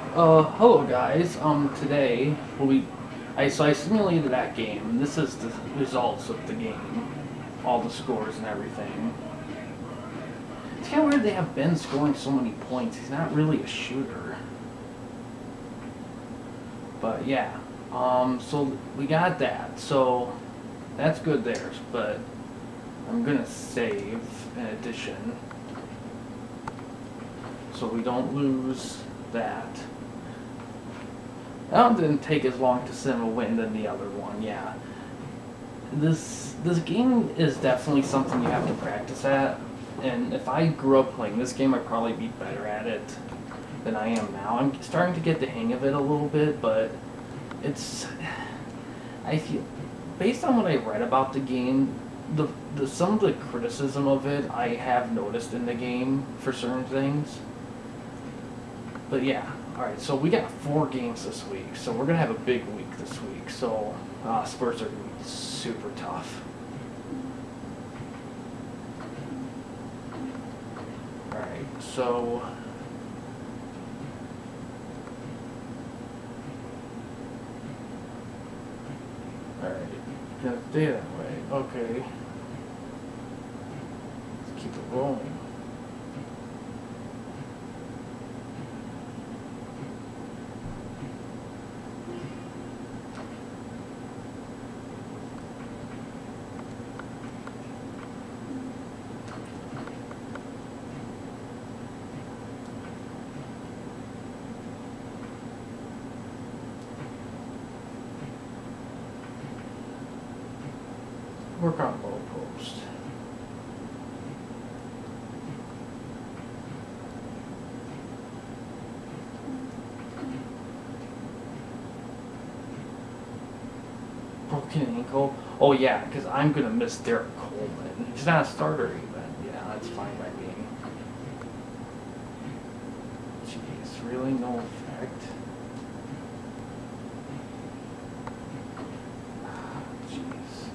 Hello guys. Today I simulated that game, and this is the results of the game, all the scores and everything. It's kind of weird they have Ben scoring so many points. He's not really a shooter, but yeah. So we got that. So that's good there. But I'm gonna save in addition, so we don't lose that. That one didn't take as long to sim a win than the other one, yeah. This game is definitely something you have to practice at, and if I grew up playing this game, I'd probably be better at it than I am now. I'm starting to get the hang of it a little bit, but I feel, based on what I read about the game, some of the criticism of it I have noticed in the game for certain things. But yeah. Alright, so we got 4 games this week, so we're going to have a big week this week. So Spurs are going to be super tough. Alright, so alright, gonna stay that way. Okay. Let's keep it rolling. Work on low post. Broken ankle? Oh yeah, because I'm going to miss Derek Coleman. He's not a starter even. Yeah, that's fine by me. Jeez, really no effect? Jeez.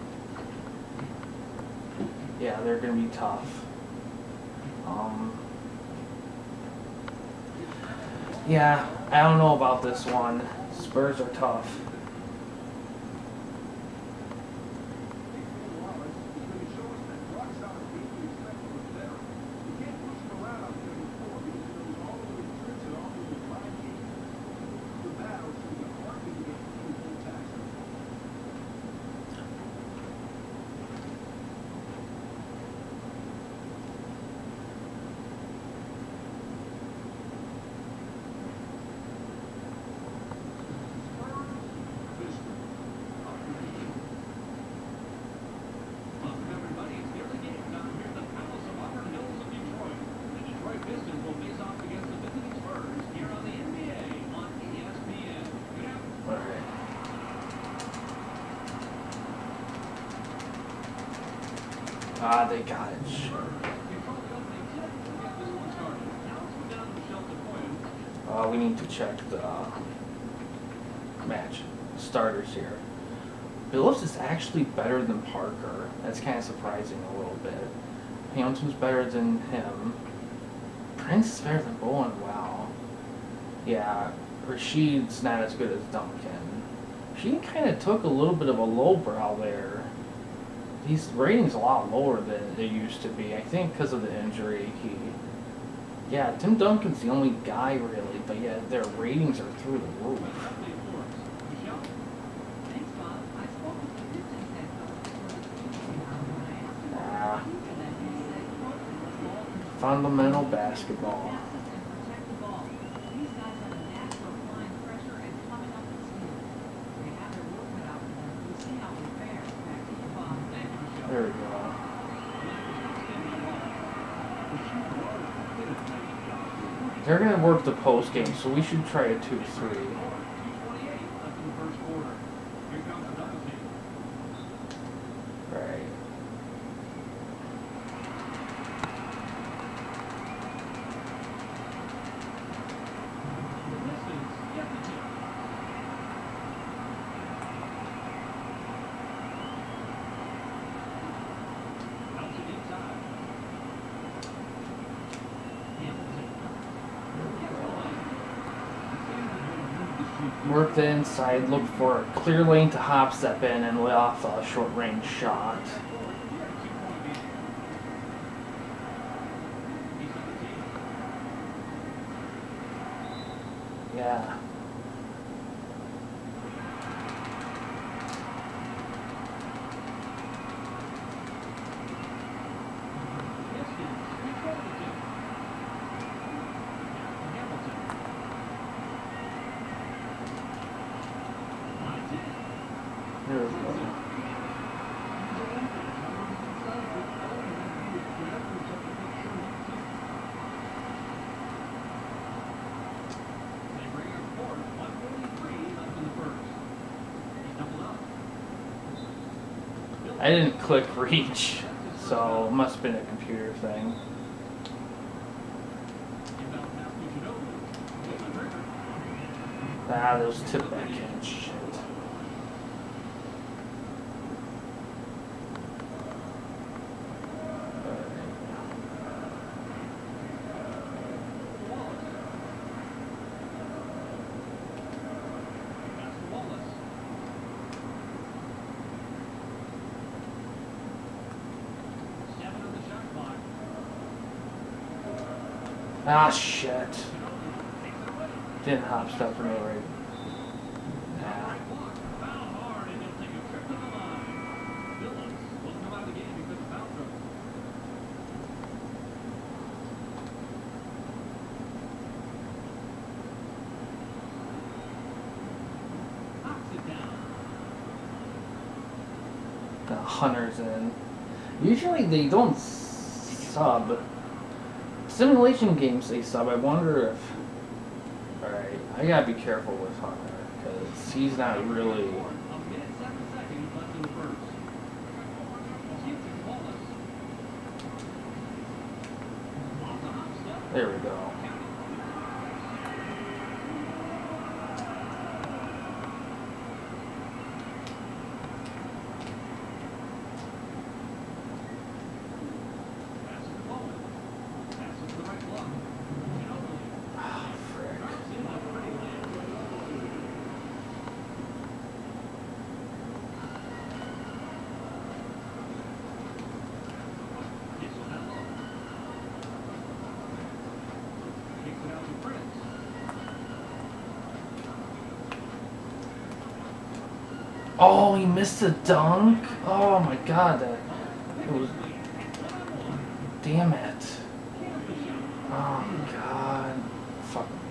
Yeah, they're going to be tough. Yeah, I don't know about this one. Spurs are tough. Ah, they got it. We need to check the match starters here. Billups is actually better than Parker. That's kind of surprising a little bit. Hamilton's better than him. Prince is better than Bowen. Wow. Yeah, Rashid's not as good as Duncan. She kind of took a little bit of a lowbrow there. His rating's a lot lower than it used to be. I think because of the injury. Yeah, Tim Duncan's the only guy really, but yeah, their ratings are through the roof. Fundamental basketball. There we go. They're going to work the post game, so we should try a 2-3. Right. Work the inside, look for a clear lane to hop step in and lay off a short range shot. Yeah. There we go. I didn't click reach, so it must have been a computer thing. Ah, those tip backhand shit. Ah, shit. Didn't hop step for no reason. Nah. The Hunter's in. Usually they don't sub. Simulation games they sub. I wonder if... Alright, I gotta be careful with Hunter, because he's not really... There we go. Oh, he missed a dunk? Oh my god, that it was... Damn it. Oh my god. Fuck me.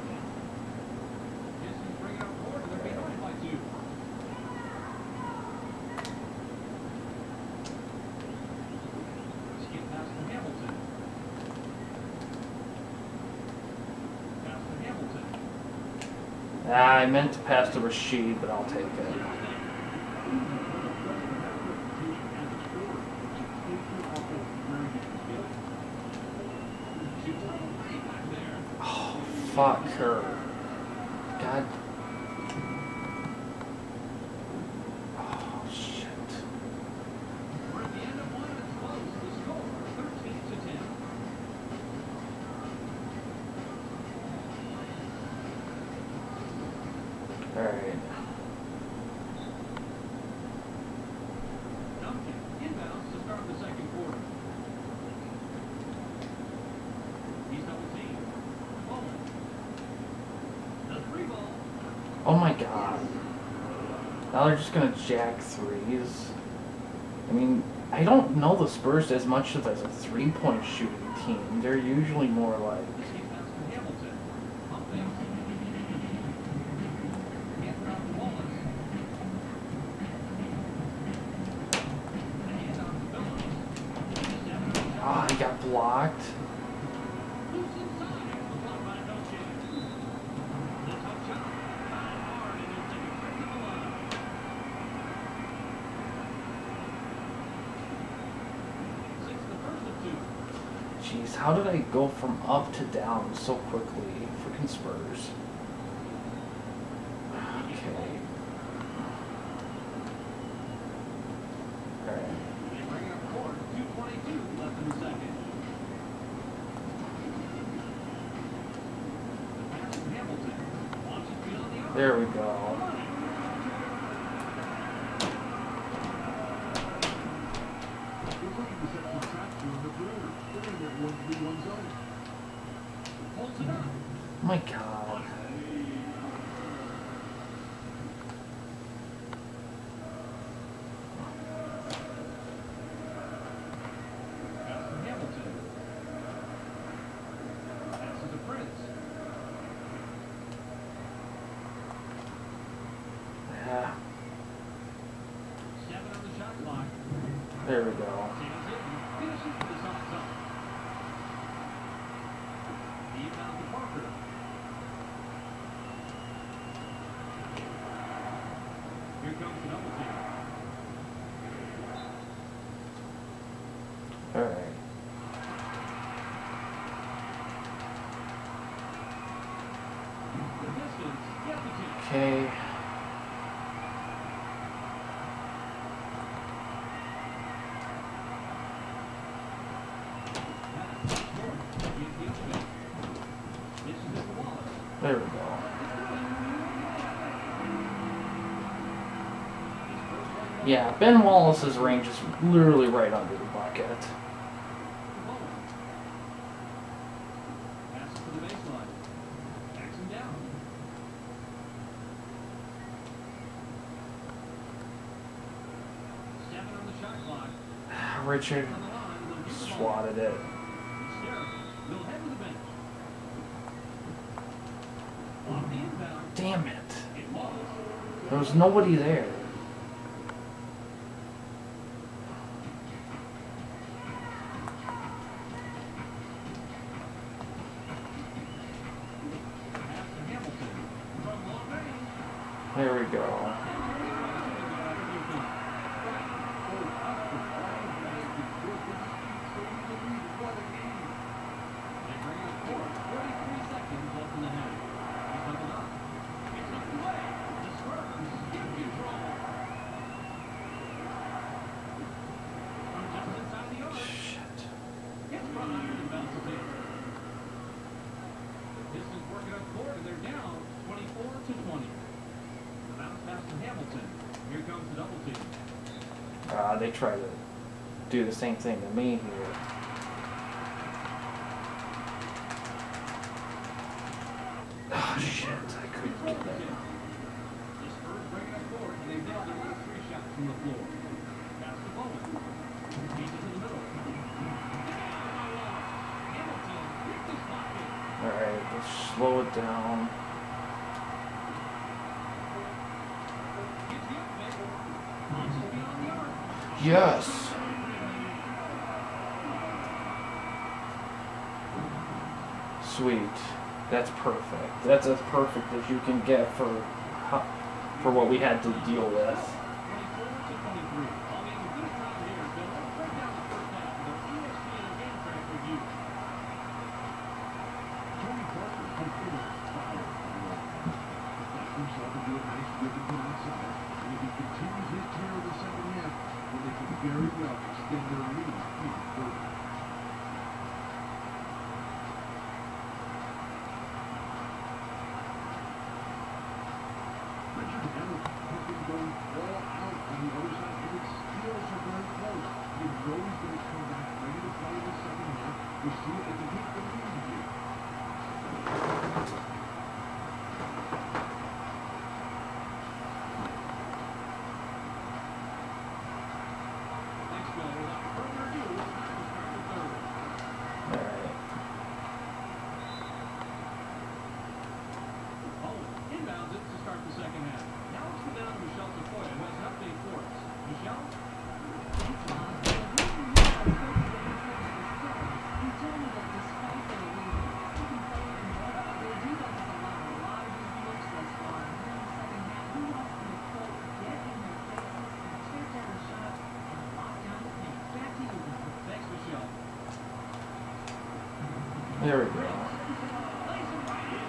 Ah, I meant to pass to Rashid, but I'll take it. Oh, fuck her. God. Oh, shit. Alright. Oh my god. Now they're just gonna jack threes. I mean, I don't know the Spurs as much as a three-point shooting team. They're usually more like... Ah, he got blocked. Jeez, how did I go from up to down so quickly? Freaking Spurs. Okay. Alright. There we go. Oh my God. Yeah. There we go. Here comes the double team. All right. The distance, get the team. Okay. There we go. Yeah, Ben Wallace's range is literally right under the bucket. Passes to the baseline. Backs him down. Stepping on the shot clock. Richard On the line, they'll get the ball. swatted it. They'll head to the bench. Off the inbound. Damn it. It was. There was nobody there. Pass to Hamilton. From long range. There we go. They bring it up court. 43 seconds left in the half. He's looking up. It's knocked away. The Spurs in control. From just inside the arc. Shit. Gets behind and bounces in. Pistons working up court and they're down 24-20. The bounce pass to Hamilton. Here comes the double team. They try to do the same thing to me here. Oh shit, I couldn't get that. The Spurs bring it up court and they've nailed their last 3 shots from the floor. Pass to Bowen. He's in the middle. Hamilton hits his pocket. Alright, let's slow it down. Gets the up man. Launches beyond the arc. Yes! Sweet. That's perfect. That's as perfect as you can get for what we had to deal with. 24-23. I'll make a good time here, Bill. Let's break down the first half with our ESPN Game Track review. Tony Parker completed fire. Left himself into a nice give and put outside. And if he continues his tear in the second half, then they can very well extend their lead even further. Richard Hamilton has been going all out on the other side, and it steals are very close. You know he's going to come back ready to play in the second half. We'll see if they can keep the lead here. Thanks, Bill. Without further ado, it's time to start the third. Alright. Bowen inbounds it to start the second half. Now let's go down to Michelle Tafoya, who has an update for us. Michelle? Thanks, Bob. The reason we are so dedicated is he told me that despite their lead, he can play even better. Their defense has allowed a lot of easy looks thus far. And here in the second half, he wants them to, quote, get in their faces and attempt every shot and lock down the paint. Back to you, Bob. Thanks, Michelle. There we go. Lays it right in.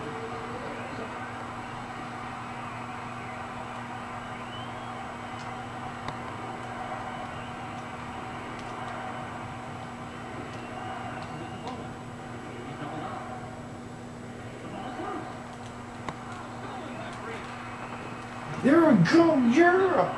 Passes it to Bowen. He's doubled up. The ball is loose. Stolen by Bridge. There we go, yeah!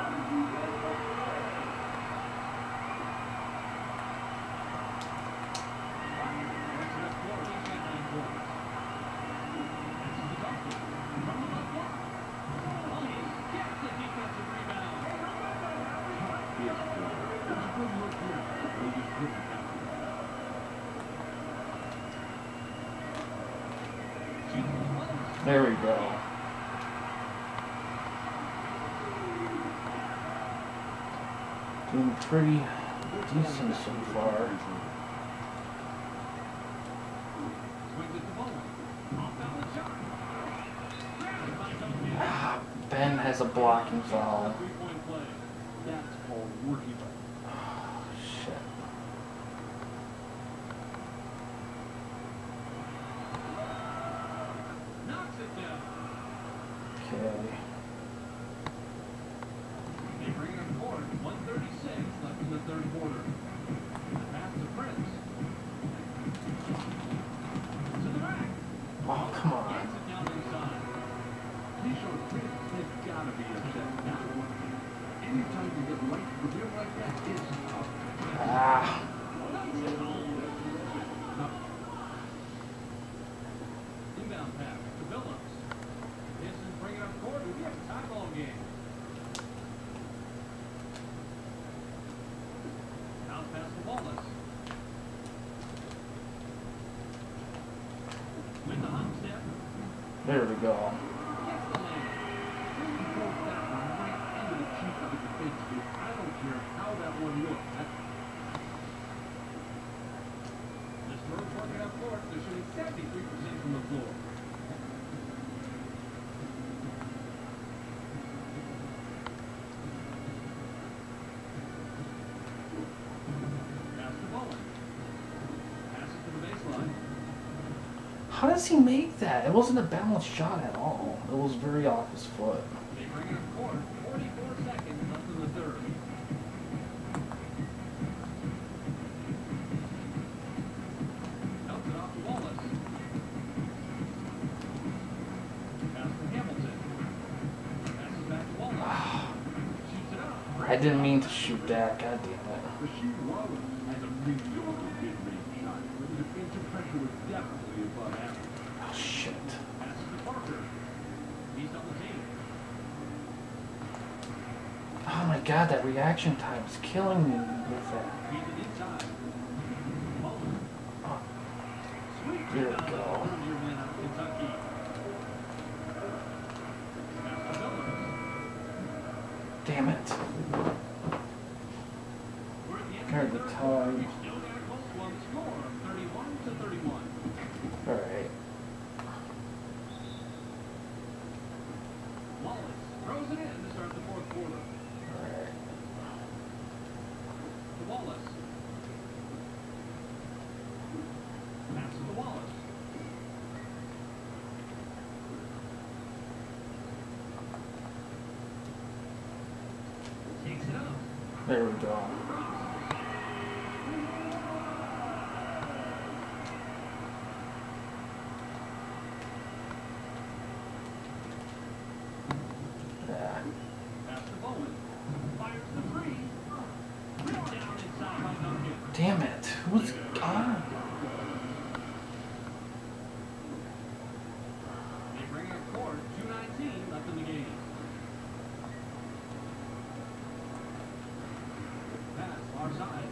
There we go. Doing pretty decent so far. Ben has a blocking foul. That's called working. Oh, shit. Okay. They bring up court, 1:36 left in the third quarter. Pass to Prince. To the rack. Oh, come on. Gets it down inside. These are fans have got to be upset now. Anytime you get right with him like that, it's tough. Ah. Inbound pass to Phillips. Pistons bring it up court, and we have a tie ball game. Bounce pass to Wallace. With the hop step. There we go. Gets the lane. He throws that one right into the cheek of the defense. I don't care how that one looks. The Spurs working up court. They're shooting 73% from the floor. Pass to Bowen. Passes to the baseline. How does he make that? It wasn't a balanced shot at all. It was very off his foot. They bring it up court. 44 seconds left in the third. Dumps it off to Wallace. Pass to Hamilton. Passes back to Wallace. Shoots it up. I didn't mean to shoot that. God damn it. Rasheed Wallace has a mediocre mid-range shot, but the defensive pressure was definitely above average. Oh, shit. Passes to Parker. He's on the team. Oh my god, that reaction time is killing me with that. Feeds it inside. Bowen. Oh, Sweet there we rebound. go. Third-year win out of Kentucky. Pass to Phillips. damn it. We're at the end Heard of the the third time. quarter. We've still got a close one score of 31-31. Alright. Wallace throws it in to start the fourth quarter. Alright. To Wallace. Passes to Wallace. Takes it up. There we go. Yeah. Pass to Bowen. Fires the three. Ripped down inside by Duncan. Damn it. Who's on? They bring it up court. 2:19 left in the game. Pass far side.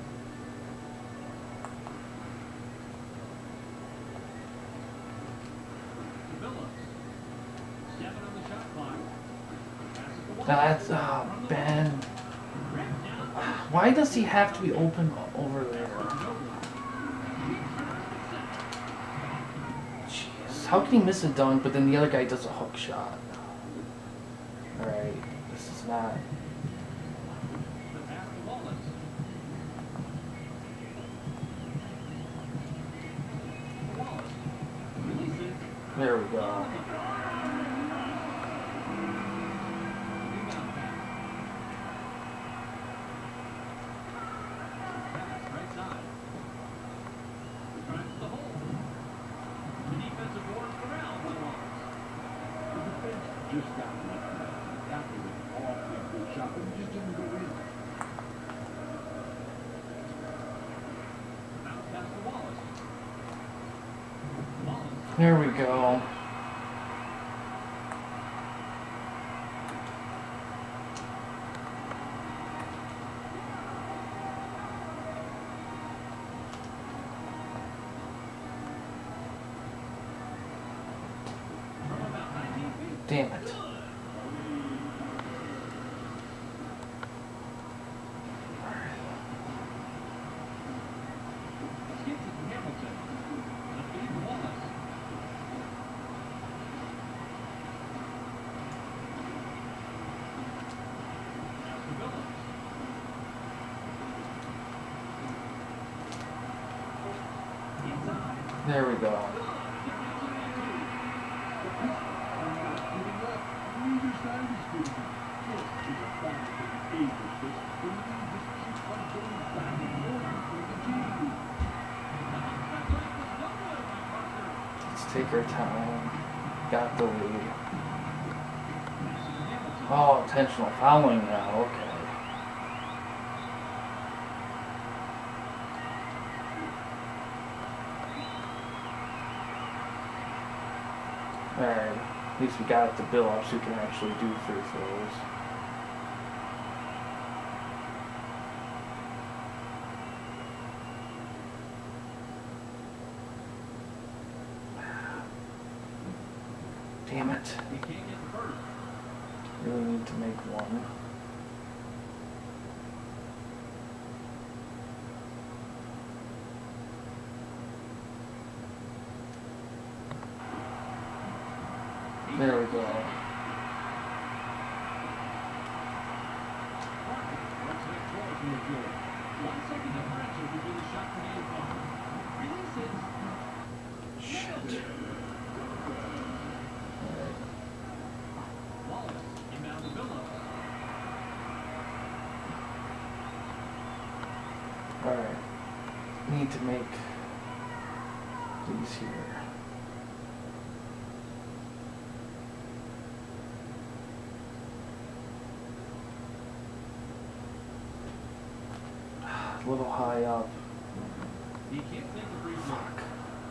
To Phillips. 7 on the shot clock. Passes to Wallace. That's, From the Ben. Ripped down. Why does he have to be open over there? Jeez. How can he miss a dunk, but then the other guy does a hook shot? Alright. This is not... The pass to Wallace. Wallace releases. There we go. Rebound pass. Pass right side. Drives to the hole. The defensive board corrals the Wallace. The defense just got left. That was shot, but he just didn't go in. Bounce pass to Wallace. Wallace. There we go. From about 19 feet. Damn it. Skips it to Hamilton. The feed to Wallace. Pass to Phillips. Inside. There we go. Neither side is good enough. This is a battle for the age of this, but we just keep on going back and forth for the team. Let's take our time. Got the lead. Oh, intentional fouling now. Okay. Alright. At least we got it to Billups who can actually do free throws. Damn it. He can't get the first. Really need to make one. There we go. Looks like throw from the floor. 1 second differential between the shot and game clock. Releases. Shit. Wallace. Inbound to Billups. Alright. Need to make these here. A little high up. He can't make the free throw. Fuck.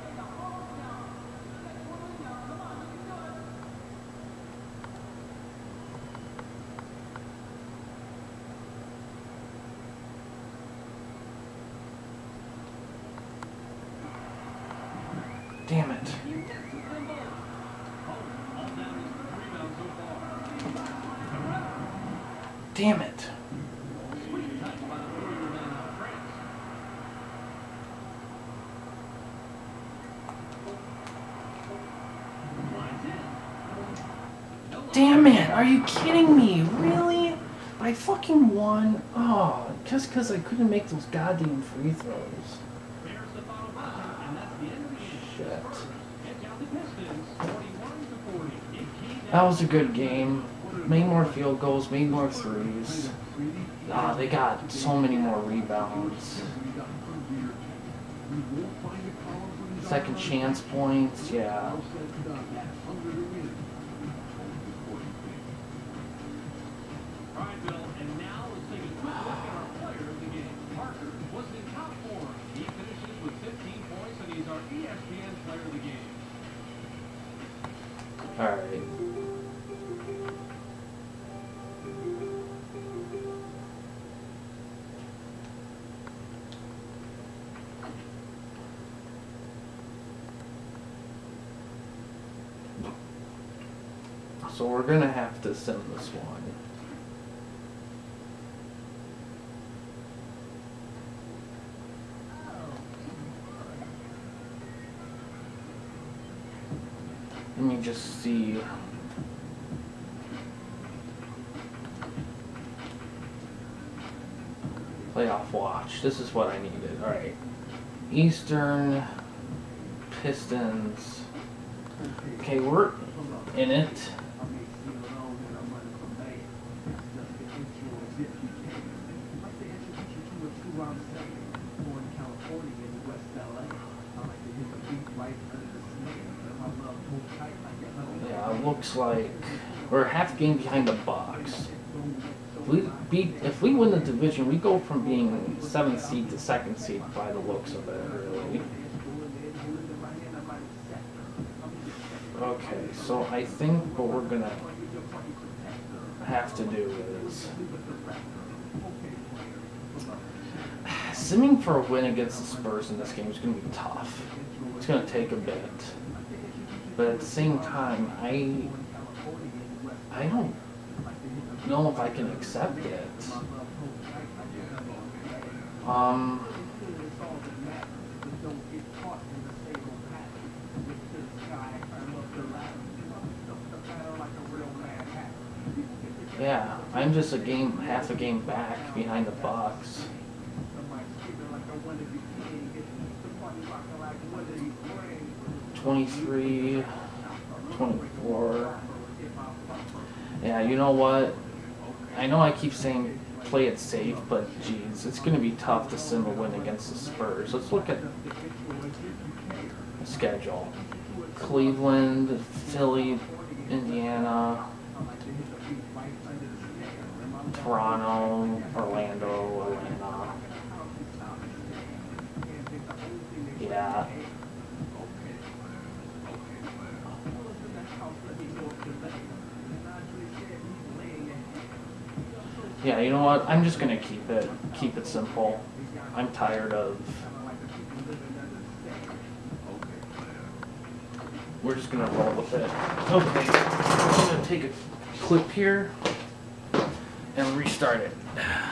Damn it. He misses them both. Oh, all down his third rebound so far. Damn it. Sweet touch by the perimeter man out of France. Lines in. No Damn it. Are you kidding me? Really? I fucking won. Oh, just because I couldn't make those goddamn free throws. Bears the final buzzer, and that's the end of the game. Shit. Spurs edge out the Pistons, 41-40. That was a good game. Made more field goals, made more threes. Ah, they got so many more rebounds. Second chance points, yeah. All right, Bill, and now let's take a quick look at our player of the game. Parker was in top form. He finishes with 15 points, and he's our ESPN player of the game. Alright. So we're gonna have to sim this one. Let me just see. Playoff watch. This is what I needed. Alright. Eastern Pistons. Okay, we're in it. Yeah, it looks like we're half game behind the Bucks. If we win the division, we go from being 7th seed to 2nd seed by the looks of it, really. Okay, so I think what we're gonna have to do is simming for a win against the Spurs in this game is gonna be tough. It's gonna take a bit, but at the same time, I don't know if I can accept it. Yeah, I'm just half a game back behind the Bucks. 23, 24. Yeah, you know what? I know I keep saying play it safe, but geez, it's going to be tough to sim a win against the Spurs. Let's look at the schedule. Cleveland, Philly, Indiana, Toronto, Orlando, Atlanta. Yeah. Yeah, you know what? I'm just gonna keep it simple. I'm tired of. We're just gonna roll with it. Okay, I'm gonna take a clip here and restart it.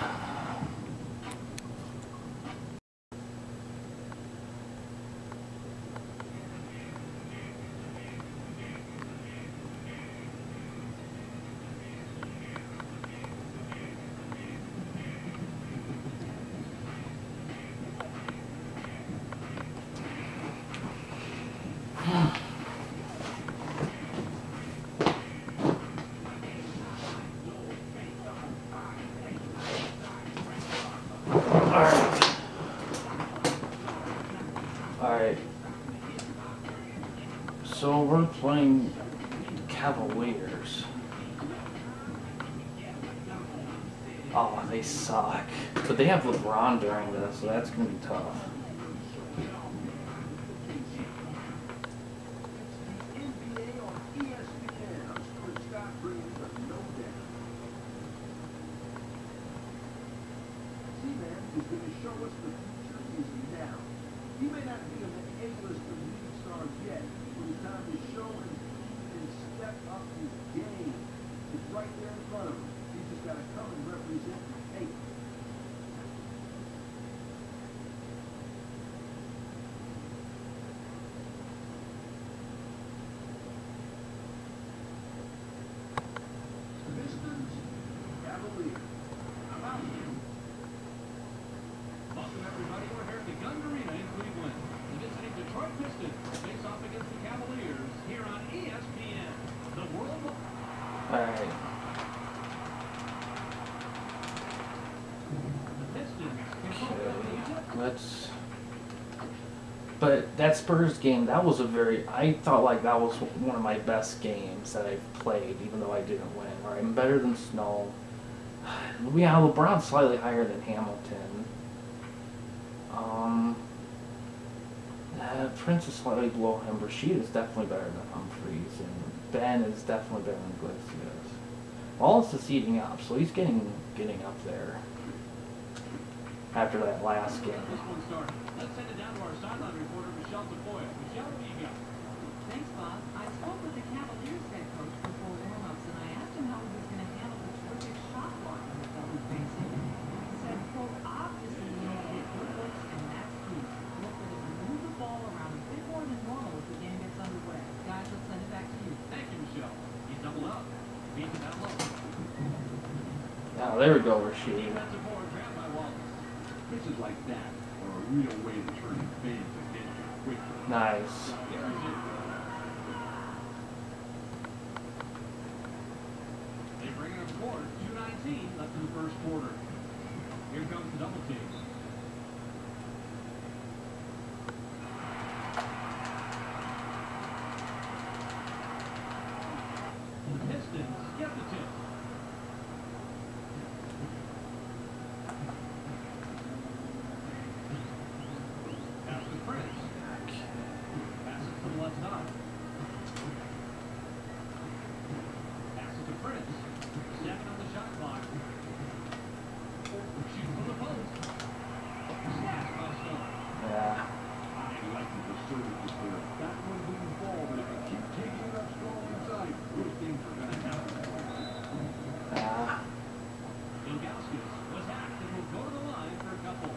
Alright. So we're playing Cavaliers. Oh, they suck. But they have LeBron during this, so that's going to be tough. Alright. But that Spurs game, that was I thought like that was one of my best games that I've played, even though I didn't win. All right, I'm better than Snow. Yeah, LeBron's slightly higher than Hamilton. Prince is slightly below him. Rashid is definitely better than Humphreys, and Ben is definitely better than Iglesias. Wallace is heating up, so he's getting up there after that last game. Let's send it down to our sideline reporter, Michelle Tafoya. Michelle, what do you got? Thanks, Bob. I spoke with the Cavaliers head coach before warm-ups, and I asked him how he was going to handle the terrific shot blocking that they'll be facing. He said, quote, obviously we need to get good looks, and that's key. Look for them to move the ball around a bit more than normal as the game gets underway. Guys, let's send it back to you. Thank you, Michelle. He's doubled up. Beat it down low. Oh, there we go, Rashid. Defensive board grabbed by Wallace. Pitches like that are a real way to turn fans against you quickly. Nice. Here is it. They bring it up court. 2:19 left in the first quarter. Here comes the double team. The Pistons get the tip. Prince. 7 on the shot clock. Shoots from the post. Snatched by Stone. Yeah. I like the assertiveness there. That one didn't fall, but if you keep taking it up strong inside, those things are going to happen. Yeah. Ilgauskas was hacked and will go to the line for a couple.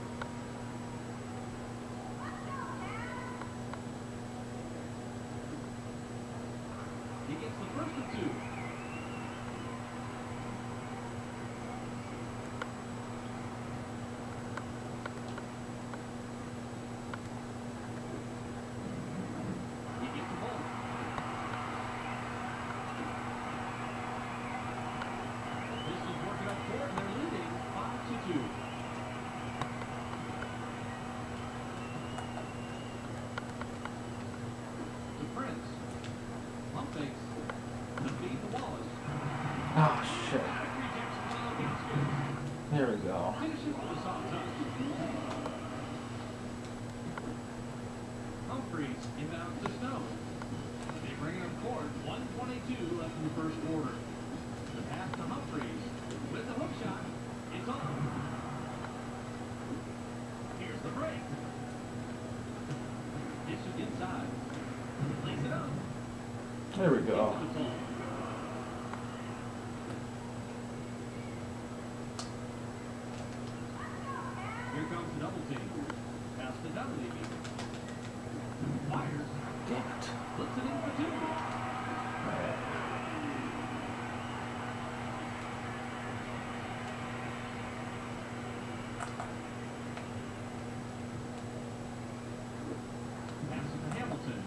He gets the first of 2. He gets the ball. Pistons working up court and they're leading 5-2. To Prince. Pump fakes. To feed the Wallace. Oh shit. Rejects the Ilgauskas. There we go. Finishes with a soft touch. Humphreys inbounds to Snow. They bring it up court. 1:22 left in the first quarter. The pass to Humphreys with the hook shot. It's on. Here's the break. Dishes inside. Lays it up. There we go. Into the zone. Here comes the double team. Pass to Dunleavy. Fires. Damn it. Puts it in for 2. Passes to Hamilton.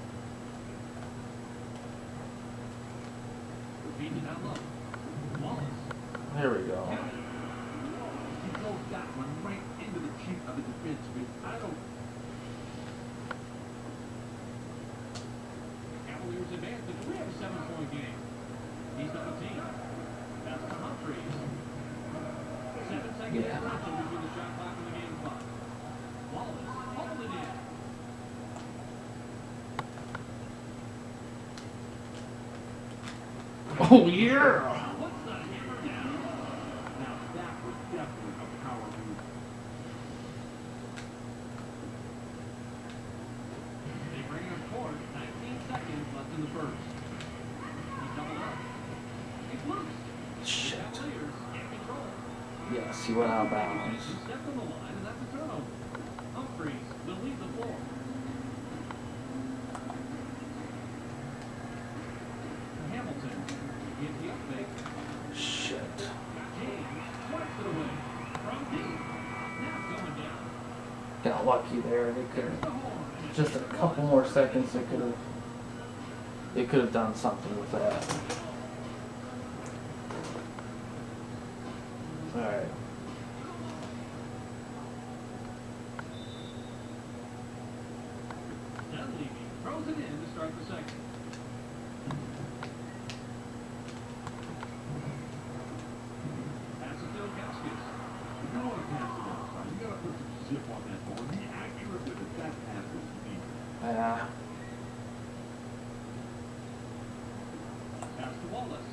Feeds it out low. Wallace. There we go. He throws that one right into the cheek of the defenseman. I don't... Cavaliers advance to 3 of a 7-point game. He's double team. Pass to Humphreys. 7 seconds Yeah. differential between the shot clock and the game clock. Wallace hauled it in. Oh yeah. Puts the hammer down. Now that was definitely a power move. They bring it up court. 19 seconds left in the first. He's doubled up. It's loose. The Shit. Cavaliers in control. Yes, he went out of bounds. He stepped on the line, and that's a turnover. Humphreys will leave the floor. Hamilton gives the up fake. Shit. James swipes it away from deep. Now going down. Got lucky there. They could There's the have horn. just a couple more seconds. They could have done something with that. All right. Dunleavy throws it in to start the second. Passes to Ilgauskas. If you want to pass it outside, you got to put some zip on that ball. Be accurate with it. That pass was neat. Yeah. Pass to Wallace.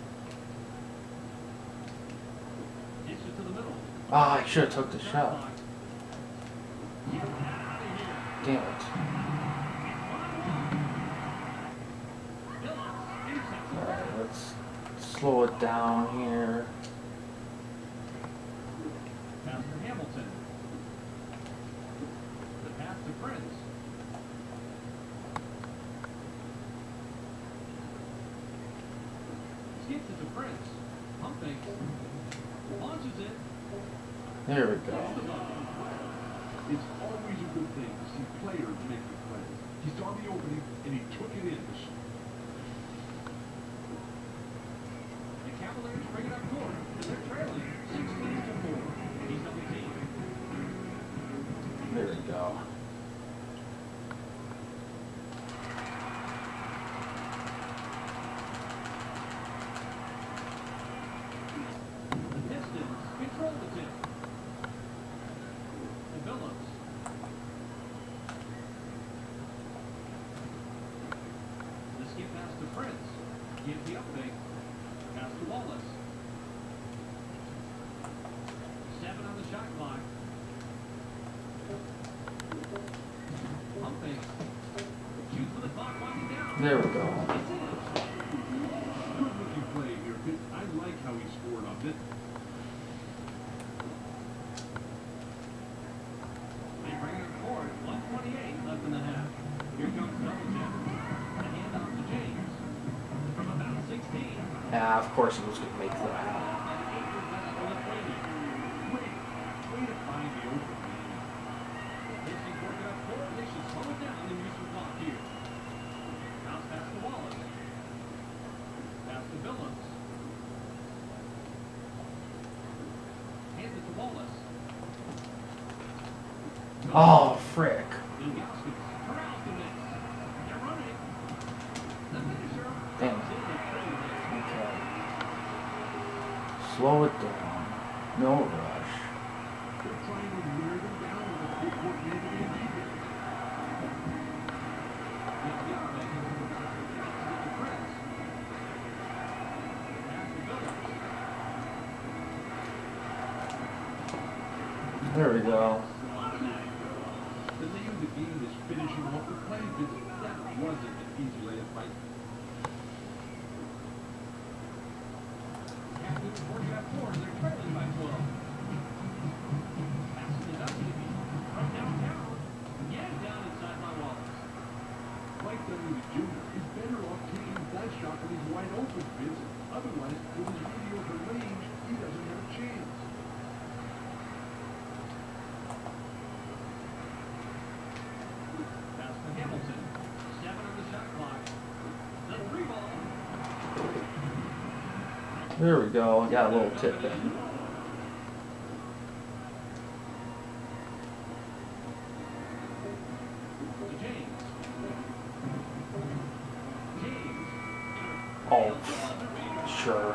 Dishes to the middle. Ah, I should have took the shot. Clock. Get that out of here. Damn it. Phillips intercepts it. All right, let's slow it down here. Pass to Hamilton. The pass to Prince. Skips it to Prince. Pump fakes. Launches it. There we Hits go. the button. It's always a good thing to see players make the play. He saw the opening and he took it in. The Cavaliers bring it up court, and they're trailing 16-4. He's double team. There we go. The Pistons control the tip. To Phillips. The skip pass to Prince. Gives the up fake. Pass to Wallace. 7 on the shot clock. Pump fake. Shoots with the clock winding down. There we go. It's in. Good looking play here. I like how he scored off it. They bring it forward. 1:28 left in the half. Here comes Belichick. A handoff to James. From about 16. Yeah, of course he was going to make that. Way to find the open man. Pistons working up forward. They should slow it down and use some clock here. Bounce pass to Wallace. Pass to Billups. Hands it to Wallace. Oh, frick. Ilgauskas corrals the miss. They're running. The finisher. Damn. Comes in and trails it. Okay. Slow it down. No rush. They're trying to wear them down with a quick work man to be immediate. Ilgauskas gets it to Prince. Pass to Billups. There we go. The name of the game is finishing off the play, but that wasn't an easy layup by Captains working up forward. They're trailing by 12. Pass to Dusty. From downtown. Yeah, down inside by Wallace. Mike W. Jr. is better off taking that shot when he's wide open, Vince. Otherwise, with his mediocre range, he doesn't have a chance. Pass to Hamilton. 7 on the shot clock. The 3 ball. There we go. I got a little tip in. To James. James. Oh, sure.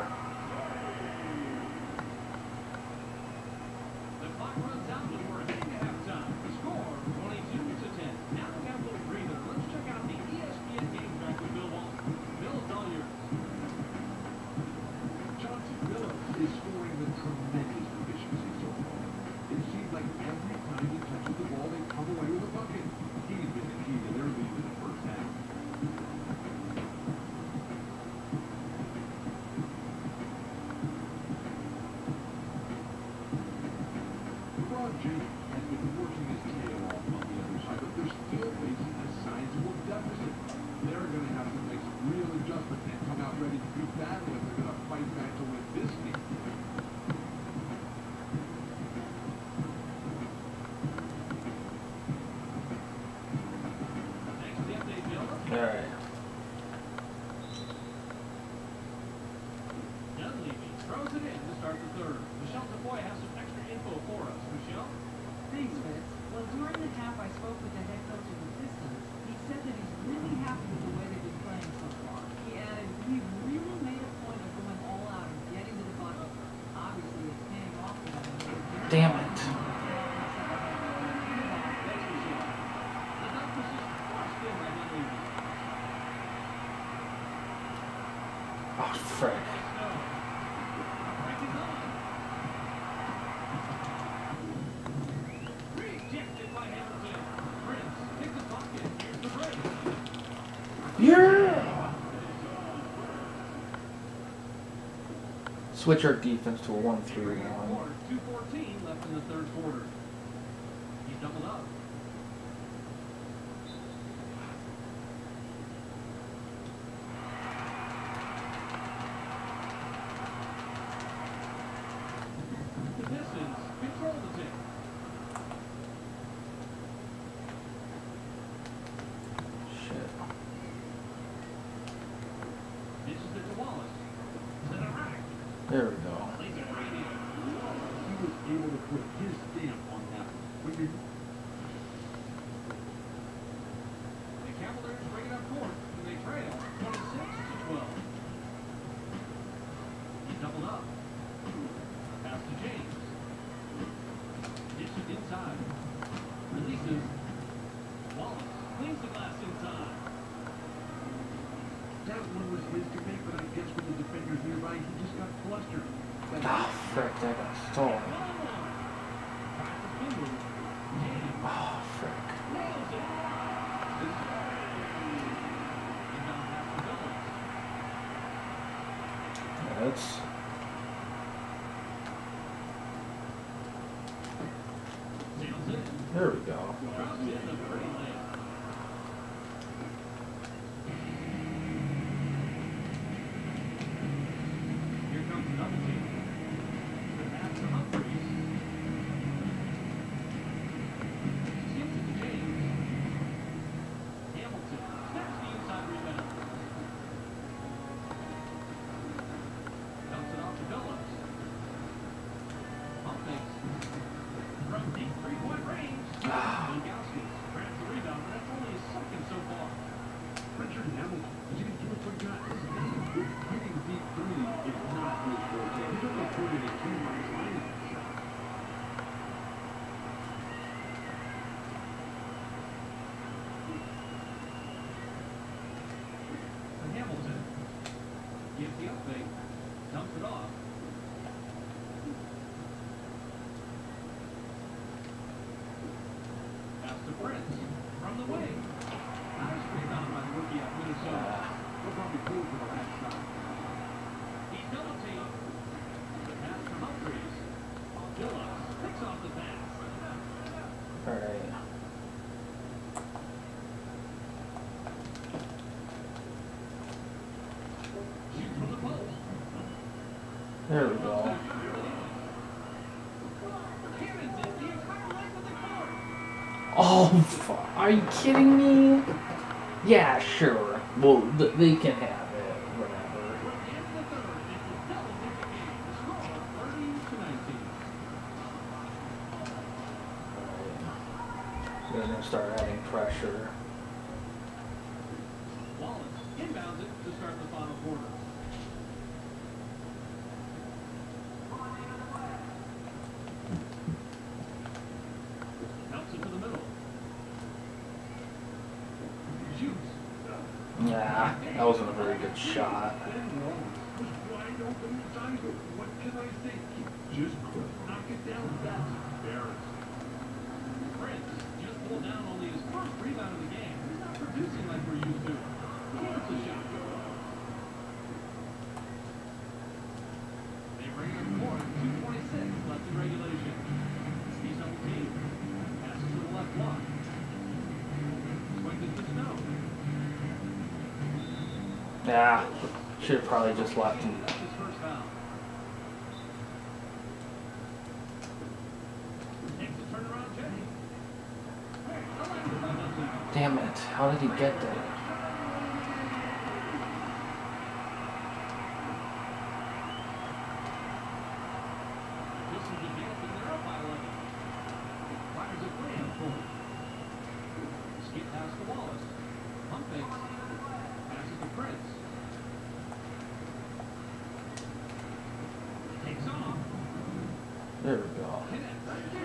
The clock runs out and we're heading to halftime. The score, 22-10. Now we have a little breather. Let's check out the ESPN game track with Bill Walton. Bill, it's all yours. Chauncey Billups is scoring with tremendous efficiency so far. It seems like every time he touches the ball, they come away with a bucket. He's been the key to their lead in the first half. LeBron James has been working his tail off on the other side, but they're still facing a sizable deficit. They're going to have to make some real adjustments and come out ready to do battle if they're going to fight back to win this game. Thanks for the update, Bill. Alright. Dunleavy throws it in to start the third. Michelle Tafoya has some extra info for us. Michelle? Thanks, Fitz. Well, during the half, I spoke with the head coach of the Pistons. He said that he's really happy with the way they've been playing so far. He added, we really made a point of going all out and getting to the bucket. Obviously, it's paying off for them. Damn it. Thanks, Michelle. The Ducks just crushed in by Dunleavy. Oh, frick. Snow. Break is on. Rejected by Hamilton. Prince picks his pocket. Here's the break. Yeah! Switch our defense to a 1-3-1. 2:14 left in the third quarter. He's doubled up. The Pistons control the tip. Shit. Dishes it to Wallace. To the rack. There we go. Lays it right in. He was able to put his stamp on that one. When you The Cavaliers bring it up court, and they trail 26-12. He's doubled up. Pass to James. Dishes inside. Releases. Wallace cleans the glass inside. that one was his to make, but I guess with the defenders nearby, he Oh, frick, that got stolen. Oh, frick. That's... There we go. Here comes another team. The pass to Humphries. Skips it to James. Hamilton snaps the inside rebound. Dumps it off to Phillips. Pump fakes. From deep three-point range. Ilgauskas grabs the rebound, but that's only his second so far. Richard Hamilton, getting to it for guys. Hitting deep three is not his forte. He doesn't put it in too much line. And Hamilton gives the up fake, dumps it off. Pass to Prince from the wing. Nice rebound by the rookie out of Minnesota. They'll probably pull for the last shot. He's double teamed. The pass to Humphries. Phillips picks off the pass. Alright. Shoots from the post. There we go. Cannons it the entire length of the court. Oh, are you kidding me? Yeah, sure. Well, they can have it, whatever. We're in the third. It's a double-digit game. The score 30-19. So they're gonna start adding pressure. Wallace inbounds it to start the final quarter. Helps it to the middle. Shoots. Yeah, that wasn't a very good shot. Ben Wallace was wide open inside. What can I say? He just couldn't knock it down. That's embarrassing. Prince just pulled down only his first rebound of the game. He's not producing like we're used to. Gets a shot. They bring it up court. 2:26 left in regulation. He's on the team. Passes to the left block. Swings it to Snow. Yeah, should have probably just left him. That's his first foul. Takes a turnaround, Jay. Elected by Dudley. Damn it, how did he get there? Pistons advance and they're up by 11. Fires a play up court. Skip pass to Wallace. Pump fakes. Passes to Prince. Takes off. There we go. Connects.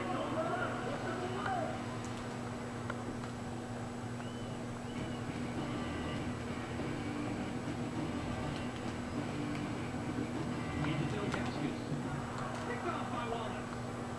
Handed to Ilgauskas. Picked off by Wallace.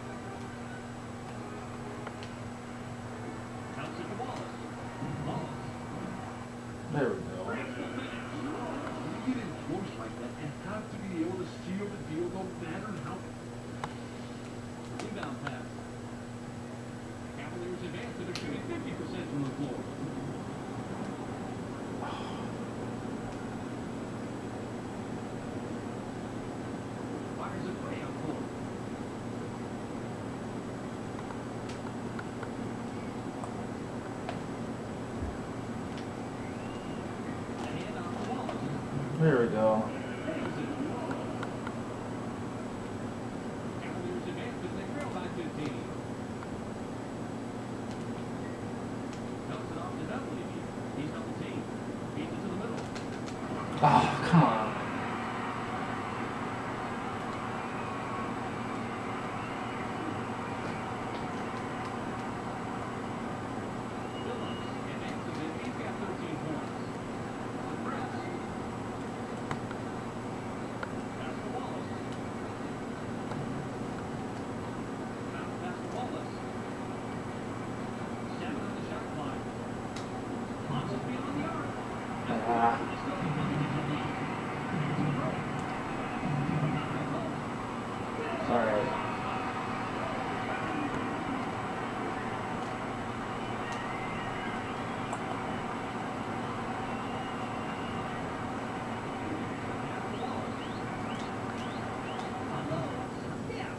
Helps it to Wallace. Wallace. There we go. Prince will finish. When you get in close like that, you've got to be able to seal the deal no matter how. Rebound pass. Cavaliers advance and they're shooting 50% from the floor. Fires a play up court. A handoff to Wallace. There we go. Saves it. Cavaliers advance as they trail by 15. Helps it off to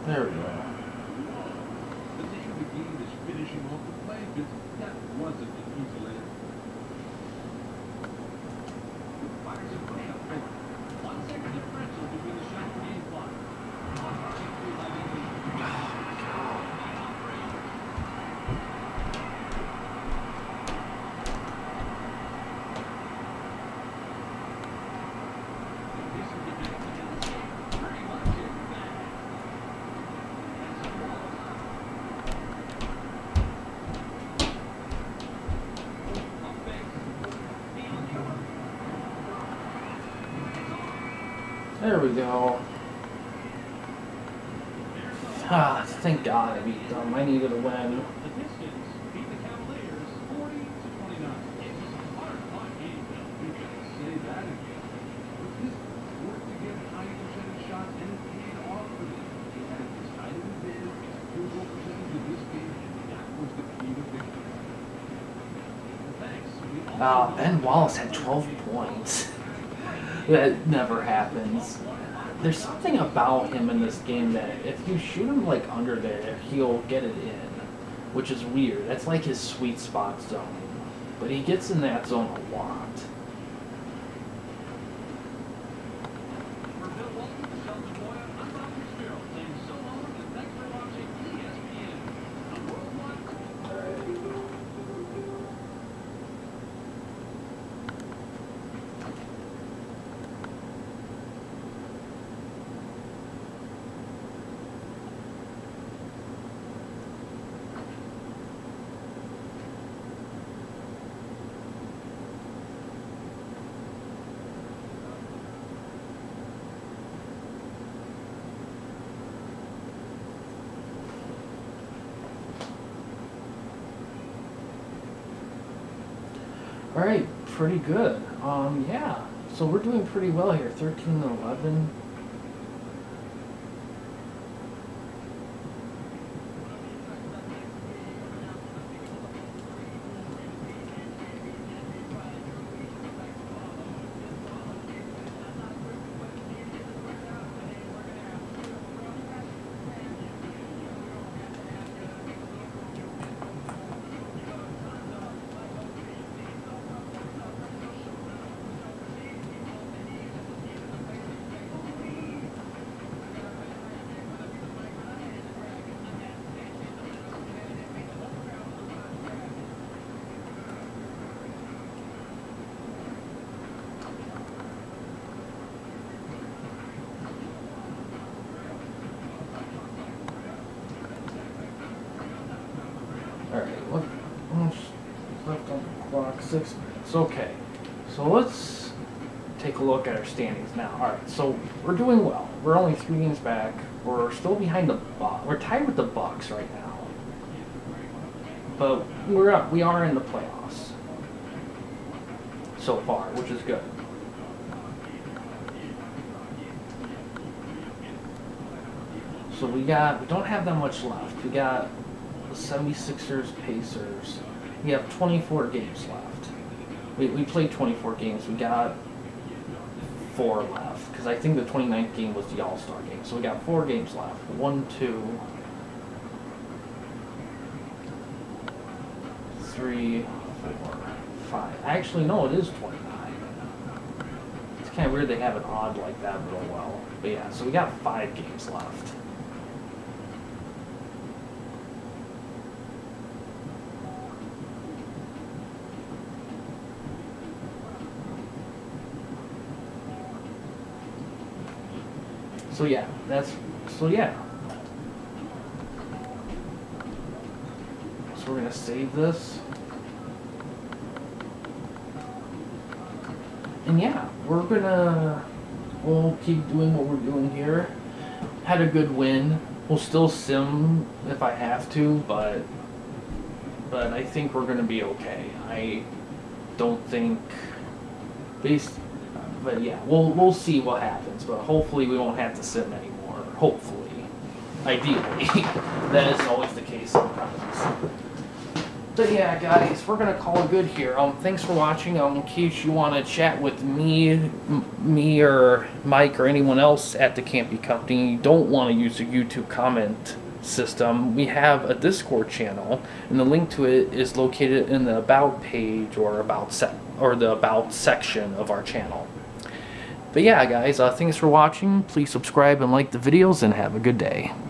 There we go. The name of the game is finishing off the play, because that wasn't an easy lane. Fires a play up for 1 second differential between the shot and game clock. There we go. Ah, thank God I beat them. I needed a win. The Pistons beat the Cavaliers 40-29. It was a hard-fought game, Bill. You can say that again. But this worked to get high percentage shots, and it paid off for them. They had a decided advantage in the field goal percentage of this game, and that was the key to victory. Thanks. We also Ben Wallace had 12 points. That never happens. There's something about him in this game that if you shoot him like under there, he'll get it in, which is weird. That's like his sweet spot zone. But he gets in that zone a lot. For Bill Walton, Sheldon Boyer, I'm Bob Fitzgerald saying so long and thanks for watching ESPN. A worldwide All right, pretty good. Yeah. So we're doing pretty well here. 13-11. Alright, what's left on the clock? 6 minutes. Okay. So let's take a look at our standings now. Alright, so we're doing well. We're only 3 games back. We're still behind the Bucks. We're tied with the Bucks right now. But we are in the playoffs so far, which is good. So we don't have that much left. We got the 76ers, Pacers. We have 24 games left. We played 24 games. We got 4 left because I think the 29th game was the All-Star game. So we got 4 games left. 1, 2, 3, 4, 5. Actually, no, it is 29. It's kind of weird they have it odd like that real well. But yeah, so we got 5 games left. So yeah, so we're gonna save this. And yeah, we'll keep doing what we're doing here. Had a good win. We'll still sim if I have to, but I think we're gonna be okay. I don't think but yeah, we'll see what happens. But hopefully we won't have to sim anymore. Hopefully, ideally, that is always the case sometimes. But yeah, guys, we're gonna call it good here. Thanks for watching. In case you want to chat with me or Mike or anyone else at the Campy Company, you don't want to use a YouTube comment system. We have a Discord channel, and the link to it is located in the About page or the About section of our channel. But yeah, guys, thanks for watching. Please subscribe and like the videos, and have a good day.